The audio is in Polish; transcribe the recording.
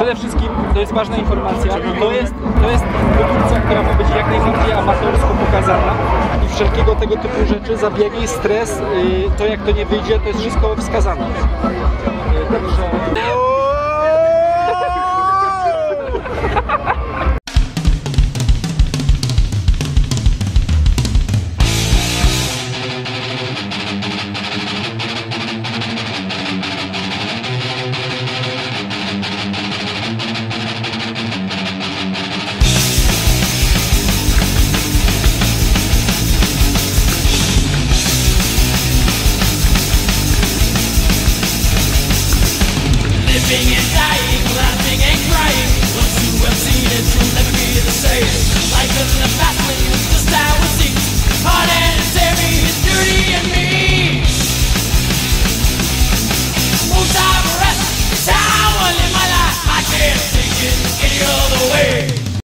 przede wszystkim, to jest ważna informacja, to jest produkcja, która ma być jak najbardziej amatorsko pokazana i wszelkiego tego typu rzeczy, zabiegi, stres, to jak to nie wyjdzie, to jest wszystko wskazane. Także...